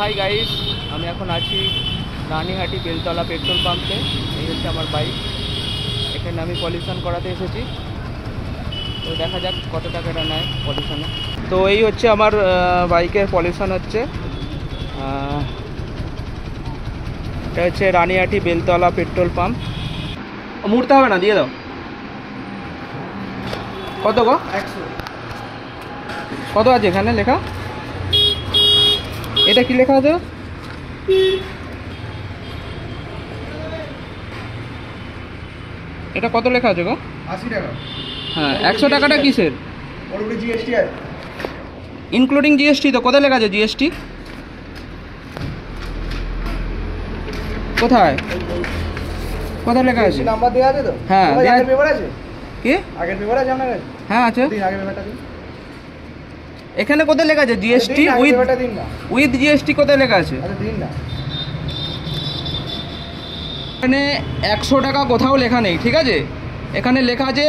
Hi guys, আমি এখন আছি রানীহাটি বেলতলা পেট্রোল পাম্পে। এই হচ্ছে আমার বাইক, এখানে আমি পলিউশন করাতে এসেছি। তো দেখা যাক কত টাকাটা নেয় পলিউশনে। তো এই হচ্ছে আমার বাইকের পলিউশন হচ্ছে। এটা হচ্ছে রানীহাটি বেলতলা পেট্রোল পাম্প। মুড়তে হবে না, দিয়ে দাও। কত গো? 100। কত আছে এখানে লেখা? এটা কি লেখা আছে? এটা কত লেখা আছে গো? 80 টাকা। হ্যাঁ, 100 টাকাটা কিসের? ওর উপরে জিএসটি আছে। Including GST. তো কোথায় লেখা আছে জিএসটি? কোথায় কোথায় লেখা আছে? নাম্বার দেওয়া আছে তো? হ্যাঁ, আগের পেপার আছে। কি আগের পেপার আছে আপনার কাছে? হ্যাঁ আছে। দিন আগের পেপারটা দিন। এখানে কোথায় লেখা আছে জিএসটি উইথ জিএসটি? কোথায় লেখা আছে? আচ্ছা দিন না। এখানে 100 টাকা কোথাও লেখা নেই, ঠিক আছে? এখানে লেখা আছে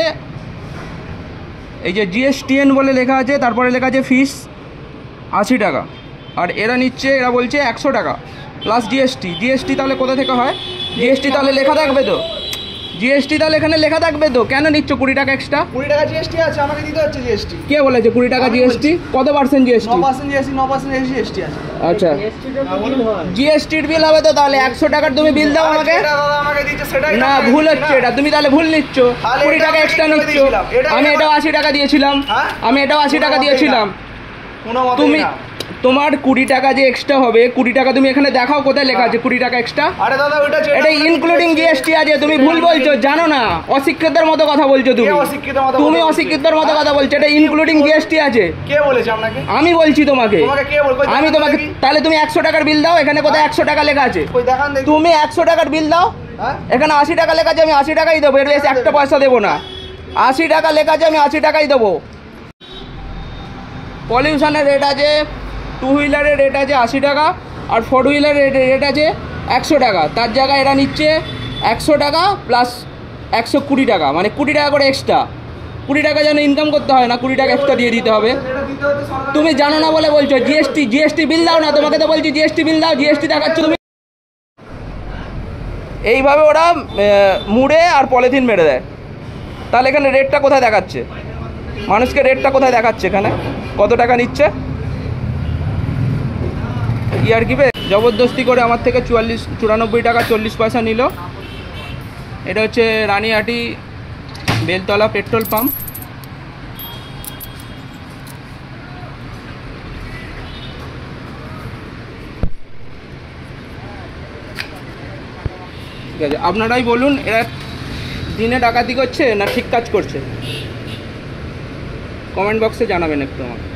এই যে জিএসটিএন বলে লেখা আছে, তারপরে লেখা আছে ফিস 80 টাকা। আর এরা নিচ্ছে, এরা বলছে 100 টাকা প্লাস জিএসটি। জিএসটি তাহলে কোথা থেকে হয়? জিএসটি তাহলে লেখা থাকবে তো? জিএসটি তাহলে এখানে লেখা থাকবে তো? কেন নিচ্ছ 20 টাকা এক্সট্রা? 20 টাকা জিএসটি আছে, আমাকে দিতে হচ্ছে জিএসটি। কে বলেছে 20 টাকা জিএসটি? কত পার্সেন্ট জিএসটি? 9% জিএসটি, 9% জিএসটি আছে। আচ্ছা, জিএসটির বিল হবে তো? তাহলে 100 টাকার তুমি বিল দাও আমাকে। আমাকে দিতে সেটাই না, ভুল হচ্ছে এটা। তুমি তাহলে ভুল নিচ্ছ, 20 টাকা এক্সট্রা নিচ্ছ। আমি এটাও 80 টাকা দিয়েছিলাম। আমি এটাও 80 টাকা দিয়েছিলাম। তুমি তোমার 20 টাকা যে এক্সট্রা হবে, 20 টাকা তুমি এখানে দেখাও কোথায় লেখা আছে 20 টাকা এক্সট্রা? আরে দাদা ওটা এটা ইনক্লুডিং জিএসটি আছে। তুমি ভুল বলছো, জানো না, অশিক্ষিতদের মতো কথা বলছো তুমি। তুমি অশিক্ষিতদের মতো কথা বলছো। এটা ইনক্লুডিং জিএসটি আছে। কে বলেছে আপনাকে? আমি বলছি তোমাকে। কে বলবে? আমি তোমাকে। তাহলে তুমি 100 টাকার বিল দাও। এখানে কোথায় 100 টাকা লেখা আছে? কই দেখান দেখি। তুমি 100 টাকার বিল দাও। এখানে 80 টাকা লেখা আছে, আমি 80 টাকাই দেবো। এর বেশি একটা পয়সা দেবো না। 80 টাকা লেখা আছে, আমি 80 টাকাই দেবো। পলিউশনের রেট আছে, টু হুইলারের রেট আছে 80 টাকা, আর 4 হুইলারের রেট আছে 100 টাকা। তার জায়গায় এরা নিচ্ছে 100 টাকা প্লাস 120 টাকা, মানে 20 টাকা করে এক্সট্রা। 20 টাকা যেন ইনকাম করতে হয় না, 20 টাকা এক্সট্রা দিয়ে দিতে হবে। তুমি জানো না বলে বলছো জিএসটি বিল দাও না। তোমাকে তো বলছি জিএসটি বিল দাও, জিএসটি দেখাচ্ছ তুমি। এইভাবে ওরা মুড়ে আর পলিথিন মেরে দেয়। তাহলে এখানে রেটটা কোথায় দেখাচ্ছে? মানুষকে রেটটা কোথায় দেখাচ্ছে? এখানে কত টাকা নিচ্ছে? ইয়ার কি জবরদস্তি করে আমার থেকে 94 টাকা 40 পয়সা নিল। এটা হচ্ছে রানীহাটি বেলতলা পেট্রোল পাম্প। ঠিক আছে, আপনারাই বলুন এরা দিনে ডাকাতি করছে না ঠিক কাজ করছে? কমেন্ট বক্সে জানাবেন একটু আমাকে।